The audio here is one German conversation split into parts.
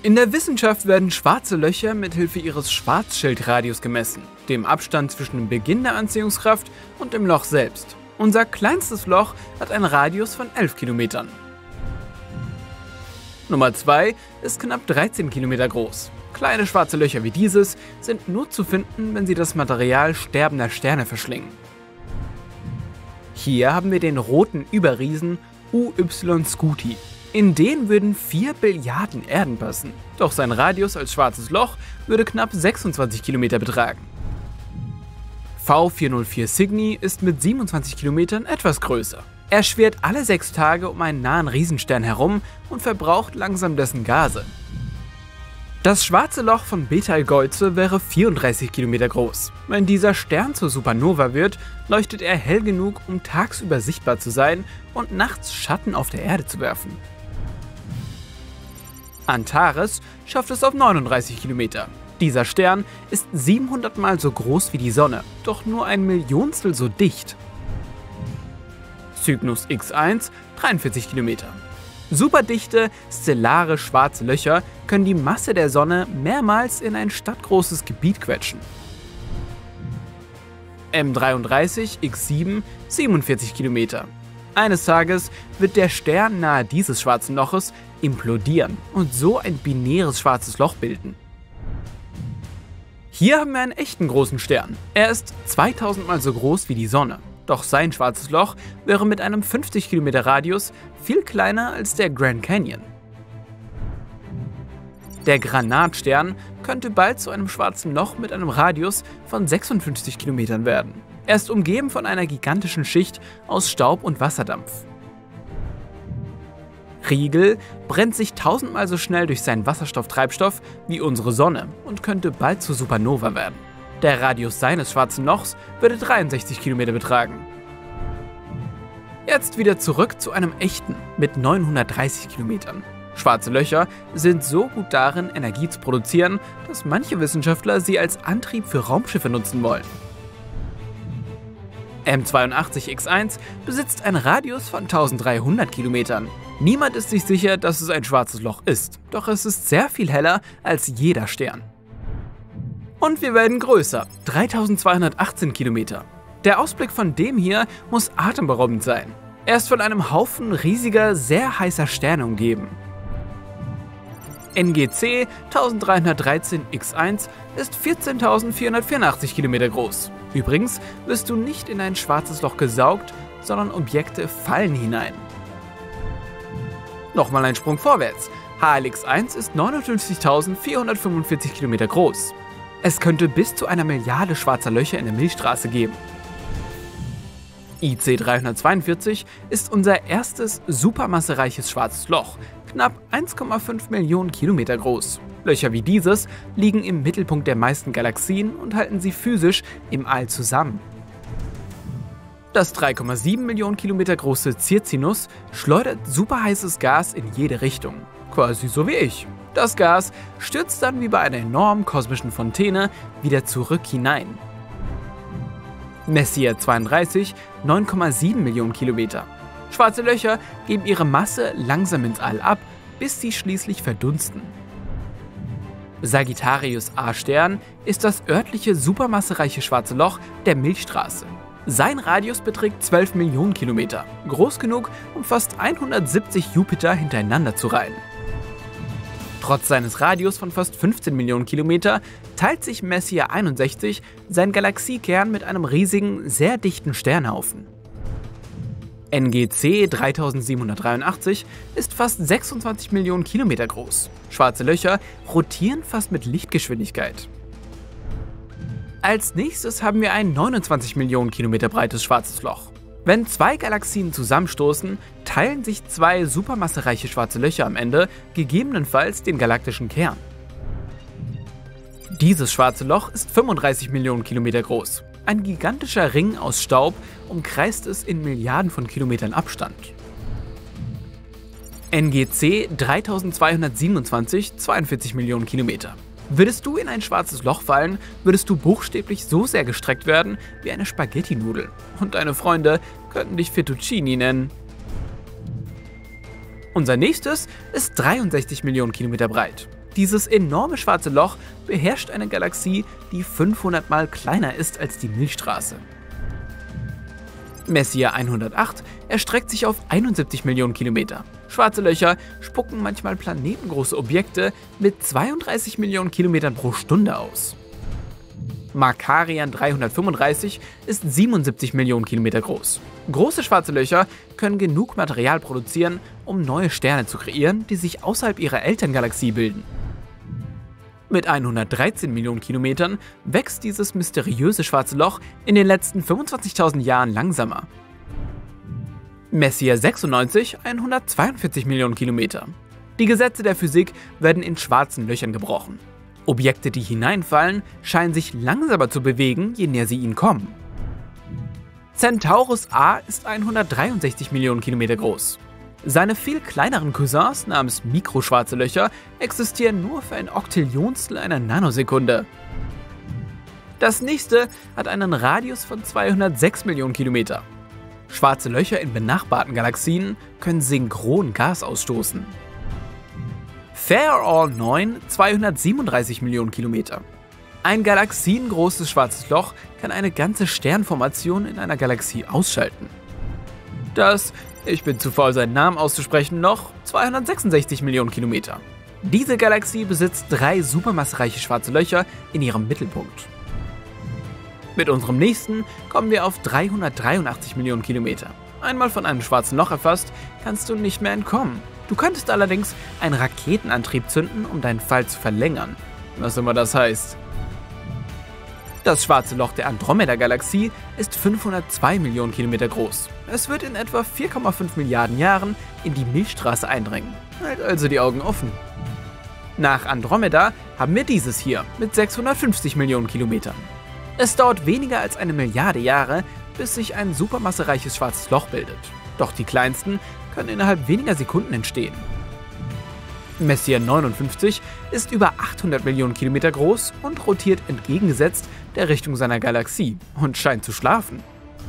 In der Wissenschaft werden schwarze Löcher mithilfe ihres Schwarzschildradius gemessen, dem Abstand zwischen dem Beginn der Anziehungskraft und dem Loch selbst. Unser kleinstes Loch hat einen Radius von 11 Kilometern. Nummer 2 ist knapp 13 Kilometer groß. Kleine schwarze Löcher wie dieses sind nur zu finden, wenn sie das Material sterbender Sterne verschlingen. Hier haben wir den roten Überriesen UY Scuti. In den würden 4 Billiarden Erden passen. Doch sein Radius als schwarzes Loch würde knapp 26 Kilometer betragen. V404 Cygni ist mit 27 Kilometern etwas größer. Er schwirrt alle 6 Tage um einen nahen Riesenstern herum und verbraucht langsam dessen Gase. Das schwarze Loch von Betelgeuse wäre 34 Kilometer groß. Wenn dieser Stern zur Supernova wird, leuchtet er hell genug, um tagsüber sichtbar zu sein und nachts Schatten auf der Erde zu werfen. Antares schafft es auf 39 Kilometer. Dieser Stern ist 700 Mal so groß wie die Sonne, doch nur ein Millionstel so dicht. Cygnus X1 43 Kilometer. Superdichte, stellare schwarze Löcher können die Masse der Sonne mehrmals in ein stadtgroßes Gebiet quetschen. M33 X7 47 Kilometer. Eines Tages wird der Stern nahe dieses schwarzen Loches implodieren und so ein binäres schwarzes Loch bilden. Hier haben wir einen echten großen Stern. Er ist 2000 Mal so groß wie die Sonne. Doch sein schwarzes Loch wäre mit einem 50 Kilometer Radius viel kleiner als der Grand Canyon. Der Granatstern könnte bald zu einem schwarzen Loch mit einem Radius von 56 Kilometern werden. Er ist umgeben von einer gigantischen Schicht aus Staub und Wasserdampf. Rigel brennt sich 1000 Mal so schnell durch seinen Wasserstofftreibstoff wie unsere Sonne und könnte bald zur Supernova werden. Der Radius seines schwarzen Lochs würde 63 Kilometer betragen. Jetzt wieder zurück zu einem echten mit 930 Kilometern. Schwarze Löcher sind so gut darin, Energie zu produzieren, dass manche Wissenschaftler sie als Antrieb für Raumschiffe nutzen wollen. M82 X1 besitzt einen Radius von 1300 Kilometern. Niemand ist sich sicher, dass es ein schwarzes Loch ist, doch es ist sehr viel heller als jeder Stern. Und wir werden größer, 3218 Kilometer. Der Ausblick von dem hier muss atemberaubend sein. Er ist von einem Haufen riesiger, sehr heißer Sterne umgeben. NGC 1313 X1 ist 14.484 Kilometer groß. Übrigens wirst du nicht in ein schwarzes Loch gesaugt, sondern Objekte fallen hinein. Nochmal ein Sprung vorwärts. HLX1 ist 59.445 Kilometer groß. Es könnte bis zu 1 Milliarde schwarzer Löcher in der Milchstraße geben. IC 342 ist unser erstes supermassereiches schwarzes Loch, knapp 1,5 Millionen Kilometer groß. Löcher wie dieses liegen im Mittelpunkt der meisten Galaxien und halten sie physisch im All zusammen. Das 3,7 Millionen Kilometer große Circinus schleudert superheißes Gas in jede Richtung, quasi so wie ich. Das Gas stürzt dann wie bei einer enormen kosmischen Fontäne wieder zurück hinein. Messier 32, 9,7 Millionen Kilometer. Schwarze Löcher geben ihre Masse langsam ins All ab, bis sie schließlich verdunsten. Sagittarius A-Stern ist das örtliche supermassereiche schwarze Loch der Milchstraße. Sein Radius beträgt 12 Millionen Kilometer, groß genug, um fast 170 Jupiter hintereinander zu reihen. Trotz seines Radius von fast 15 Millionen Kilometer teilt sich Messier 61 sein Galaxiekern mit einem riesigen, sehr dichten Sternhaufen. NGC 3783 ist fast 26 Millionen Kilometer groß. Schwarze Löcher rotieren fast mit Lichtgeschwindigkeit. Als nächstes haben wir ein 29 Millionen Kilometer breites schwarzes Loch. Wenn 2 Galaxien zusammenstoßen, teilen sich 2 supermassereiche schwarze Löcher am Ende gegebenenfalls den galaktischen Kern. Dieses schwarze Loch ist 35 Millionen Kilometer groß. Ein gigantischer Ring aus Staub umkreist es in Milliarden von Kilometern Abstand. NGC 3227, 42 Millionen Kilometer. Würdest du in ein schwarzes Loch fallen, würdest du buchstäblich so sehr gestreckt werden wie eine Spaghetti-Nudel. Und deine Freunde könnten dich Fettuccini nennen. Unser nächstes ist 63 Millionen Kilometer breit. Dieses enorme schwarze Loch beherrscht eine Galaxie, die 500 Mal kleiner ist als die Milchstraße. Messier 108 erstreckt sich auf 71 Millionen Kilometer. Schwarze Löcher spucken manchmal planetengroße Objekte mit 32 Millionen Kilometern pro Stunde aus. Makarian 335 ist 77 Millionen Kilometer groß. Große schwarze Löcher können genug Material produzieren, um neue Sterne zu kreieren, die sich außerhalb ihrer Elterngalaxie bilden. Mit 113 Millionen Kilometern wächst dieses mysteriöse schwarze Loch in den letzten 25.000 Jahren langsamer. Messier 96, 142 Millionen Kilometer. Die Gesetze der Physik werden in schwarzen Löchern gebrochen. Objekte, die hineinfallen, scheinen sich langsamer zu bewegen, je näher sie ihnen kommen. Centaurus A ist 163 Millionen Kilometer groß. Seine viel kleineren Cousins namens Mikroschwarze Löcher existieren nur für ein Oktillionstel einer Nanosekunde. Das nächste hat einen Radius von 206 Millionen Kilometer. Schwarze Löcher in benachbarten Galaxien können synchron Gas ausstoßen. Fairall 9, 237 Millionen Kilometer. Ein galaxiengroßes schwarzes Loch kann eine ganze Sternformation in einer Galaxie ausschalten. Das, ich bin zu faul, seinen Namen auszusprechen, noch 266 Millionen Kilometer. Diese Galaxie besitzt 3 supermassereiche schwarze Löcher in ihrem Mittelpunkt. Mit unserem nächsten kommen wir auf 383 Millionen Kilometer. Einmal von einem schwarzen Loch erfasst, kannst du nicht mehr entkommen. Du könntest allerdings einen Raketenantrieb zünden, um deinen Fall zu verlängern. Was immer das heißt. Das schwarze Loch der Andromeda-Galaxie ist 502 Millionen Kilometer groß. Es wird in etwa 4,5 Milliarden Jahren in die Milchstraße eindringen. Halt also die Augen offen. Nach Andromeda haben wir dieses hier mit 650 Millionen Kilometern. Es dauert weniger als 1 Milliarde Jahre, bis sich ein supermassereiches schwarzes Loch bildet. Doch die kleinsten können innerhalb weniger Sekunden entstehen. Messier 59 ist über 800 Millionen Kilometer groß und rotiert entgegengesetzt der Richtung seiner Galaxie und scheint zu schlafen.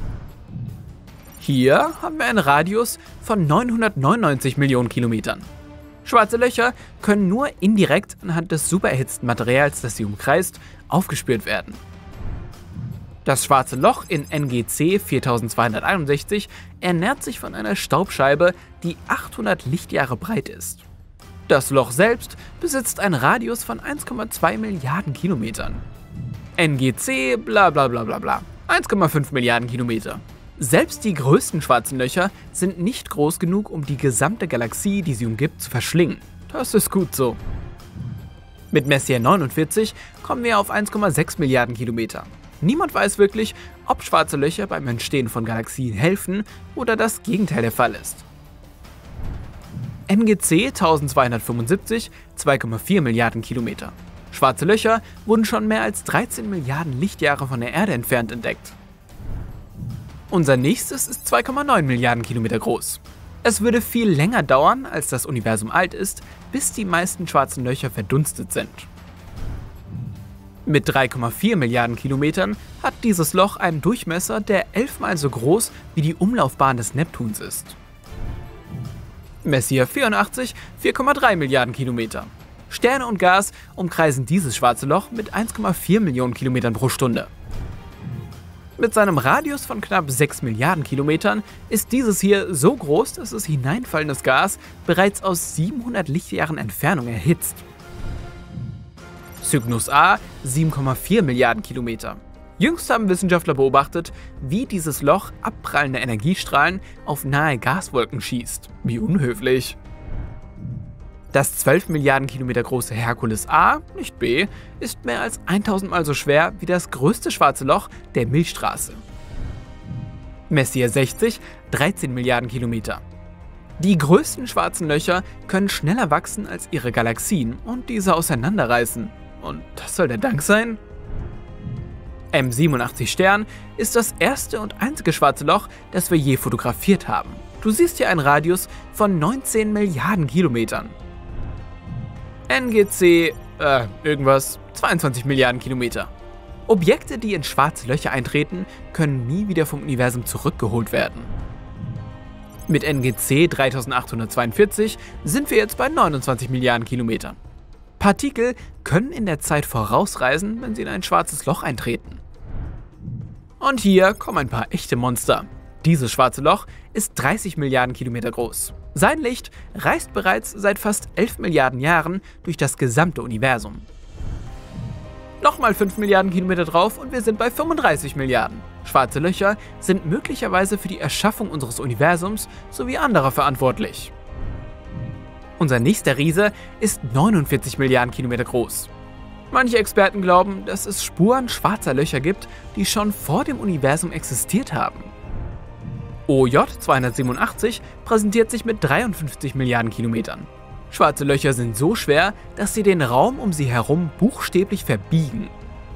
Hier haben wir einen Radius von 999 Millionen Kilometern. Schwarze Löcher können nur indirekt anhand des supererhitzten Materials, das sie umkreist, aufgespürt werden. Das schwarze Loch in NGC 4261 ernährt sich von einer Staubscheibe, die 800 Lichtjahre breit ist. Das Loch selbst besitzt einen Radius von 1,2 Milliarden Kilometern. NGC bla bla bla bla bla. 1,5 Milliarden Kilometer. Selbst die größten schwarzen Löcher sind nicht groß genug, um die gesamte Galaxie, die sie umgibt, zu verschlingen. Das ist gut so. Mit Messier 49 kommen wir auf 1,6 Milliarden Kilometer. Niemand weiß wirklich, ob schwarze Löcher beim Entstehen von Galaxien helfen oder das Gegenteil der Fall ist. NGC 1275, 2,4 Milliarden Kilometer. Schwarze Löcher wurden schon mehr als 13 Milliarden Lichtjahre von der Erde entfernt entdeckt. Unser nächstes ist 2,9 Milliarden Kilometer groß. Es würde viel länger dauern, als das Universum alt ist, bis die meisten schwarzen Löcher verdunstet sind. Mit 3,4 Milliarden Kilometern hat dieses Loch einen Durchmesser, der 11-mal so groß wie die Umlaufbahn des Neptuns ist. Messier 84, 4,3 Milliarden Kilometer. Sterne und Gas umkreisen dieses schwarze Loch mit 1,4 Millionen Kilometern pro Stunde. Mit seinem Radius von knapp 6 Milliarden Kilometern ist dieses hier so groß, dass es hineinfallendes Gas bereits aus 700 Lichtjahren Entfernung erhitzt. Cygnus A, 7,4 Milliarden Kilometer. Jüngst haben Wissenschaftler beobachtet, wie dieses Loch abprallende Energiestrahlen auf nahe Gaswolken schießt. Wie unhöflich. Das 12 Milliarden Kilometer große Herkules A, nicht B, ist mehr als 1000 Mal so schwer wie das größte schwarze Loch der Milchstraße. Messier 60, 13 Milliarden Kilometer. Die größten schwarzen Löcher können schneller wachsen als ihre Galaxien und diese auseinanderreißen. Und das soll der Dank sein? M87 Stern ist das erste und einzige schwarze Loch, das wir je fotografiert haben. Du siehst hier einen Radius von 19 Milliarden Kilometern. NGC, 22 Milliarden Kilometer. Objekte, die in schwarze Löcher eintreten, können nie wieder vom Universum zurückgeholt werden. Mit NGC 3842 sind wir jetzt bei 29 Milliarden Kilometern. Partikel können in der Zeit vorausreisen, wenn sie in ein schwarzes Loch eintreten. Und hier kommen ein paar echte Monster. Dieses schwarze Loch ist 30 Milliarden Kilometer groß. Sein Licht reist bereits seit fast 11 Milliarden Jahren durch das gesamte Universum. Nochmal 5 Milliarden Kilometer drauf und wir sind bei 35 Milliarden. Schwarze Löcher sind möglicherweise für die Erschaffung unseres Universums sowie anderer verantwortlich. Unser nächster Riese ist 49 Milliarden Kilometer groß. Manche Experten glauben, dass es Spuren schwarzer Löcher gibt, die schon vor dem Universum existiert haben. OJ 287 präsentiert sich mit 53 Milliarden Kilometern. Schwarze Löcher sind so schwer, dass sie den Raum um sie herum buchstäblich verbiegen.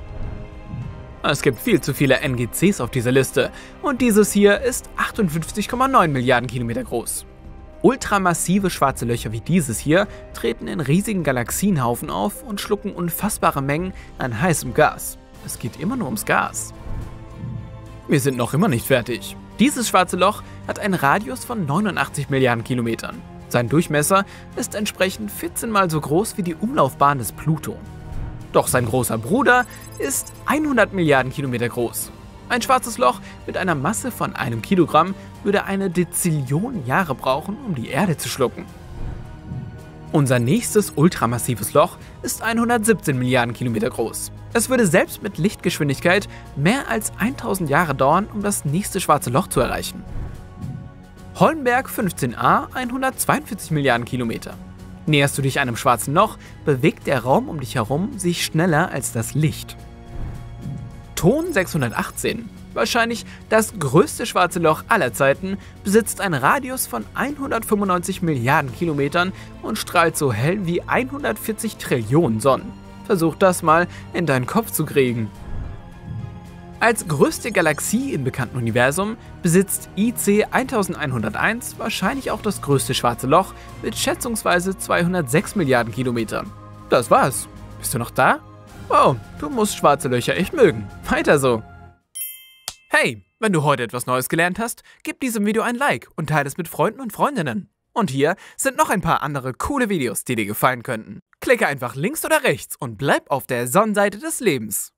Es gibt viel zu viele NGCs auf dieser Liste und dieses hier ist 58,9 Milliarden Kilometer groß. Ultramassive schwarze Löcher wie dieses hier treten in riesigen Galaxienhaufen auf und schlucken unfassbare Mengen an heißem Gas. Es geht immer nur ums Gas. Wir sind noch immer nicht fertig. Dieses schwarze Loch hat einen Radius von 89 Milliarden Kilometern. Sein Durchmesser ist entsprechend 14 mal so groß wie die Umlaufbahn des Pluto. Doch sein großer Bruder ist 100 Milliarden Kilometer groß. Ein schwarzes Loch mit einer Masse von 1 Kilogramm würde eine Dezillion Jahre brauchen, um die Erde zu schlucken. Unser nächstes ultramassives Loch ist 117 Milliarden Kilometer groß. Es würde selbst mit Lichtgeschwindigkeit mehr als 1000 Jahre dauern, um das nächste schwarze Loch zu erreichen. Holmberg 15a 142 Milliarden Kilometer. Näherst du dich einem schwarzen Loch, bewegt der Raum um dich herum sich schneller als das Licht. Thon 618, wahrscheinlich das größte schwarze Loch aller Zeiten, besitzt einen Radius von 195 Milliarden Kilometern und strahlt so hell wie 140 Trillionen Sonnen. Versuch das mal in deinen Kopf zu kriegen. Als größte Galaxie im bekannten Universum besitzt IC 1101 wahrscheinlich auch das größte schwarze Loch mit schätzungsweise 206 Milliarden Kilometern. Das war's. Bist du noch da? Oh, du musst schwarze Löcher echt mögen. Weiter so. Hey, wenn du heute etwas Neues gelernt hast, gib diesem Video ein Like und teile es mit Freunden und Freundinnen. Und hier sind noch ein paar andere coole Videos, die dir gefallen könnten. Klicke einfach links oder rechts und bleib auf der Sonnenseite des Lebens.